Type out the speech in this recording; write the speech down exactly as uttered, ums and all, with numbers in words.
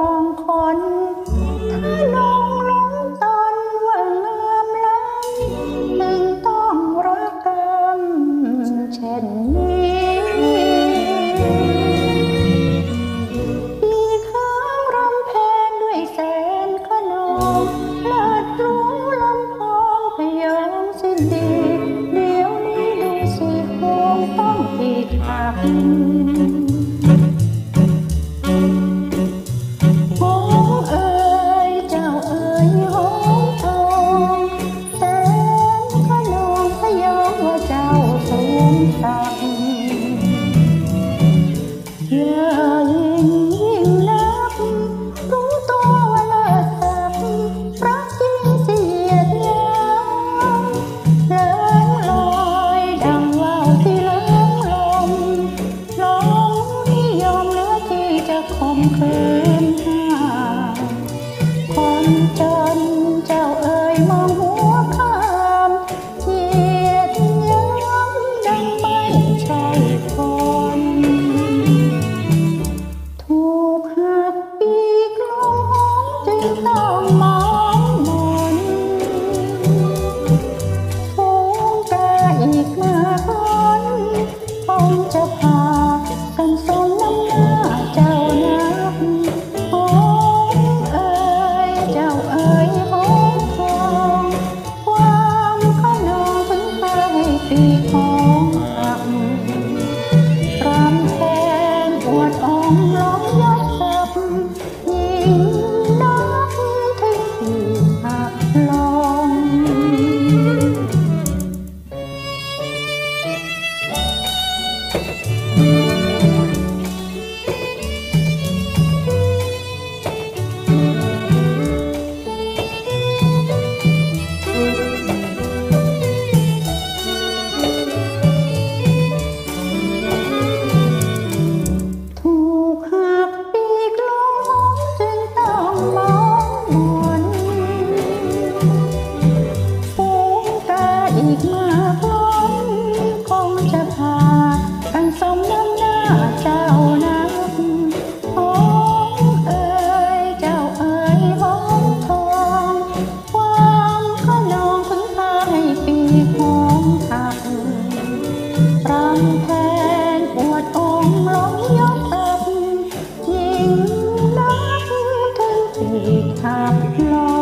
องคนถ้าลงหลงตนว่างามล้ำจึงต้องรักกันเช่นนี้มีค้างรำเพลงด้วยแสนขนองเลิศหรูลำพองพยองสิ้นดีเดี๋ยวนี้ดูสิคงต้องปีกหักคืนห้าคนจนเจ้าเอ๋ยมองหัวข้ามเหยียดย้ำดังไม่ใช่คนถูกหักปีกลงจึงต้องมองมนฝูงกาอีกมากล้นคงจะพากันสมน้ำหน้าเจ้าปีของหักรำแทนอวดองร้องยับยับยิ่งนักถึงที่หักลงอีกมากล้นคงจะพากันสมน้ำหน้าเจ้านักโอ้เอ๋ยเจ้าเอ๋ยหงทองความขนองถึงพาให้ปีของหักรำแทนอวดองค์ล้มยกตับยิ่งนักถึงปีหักลง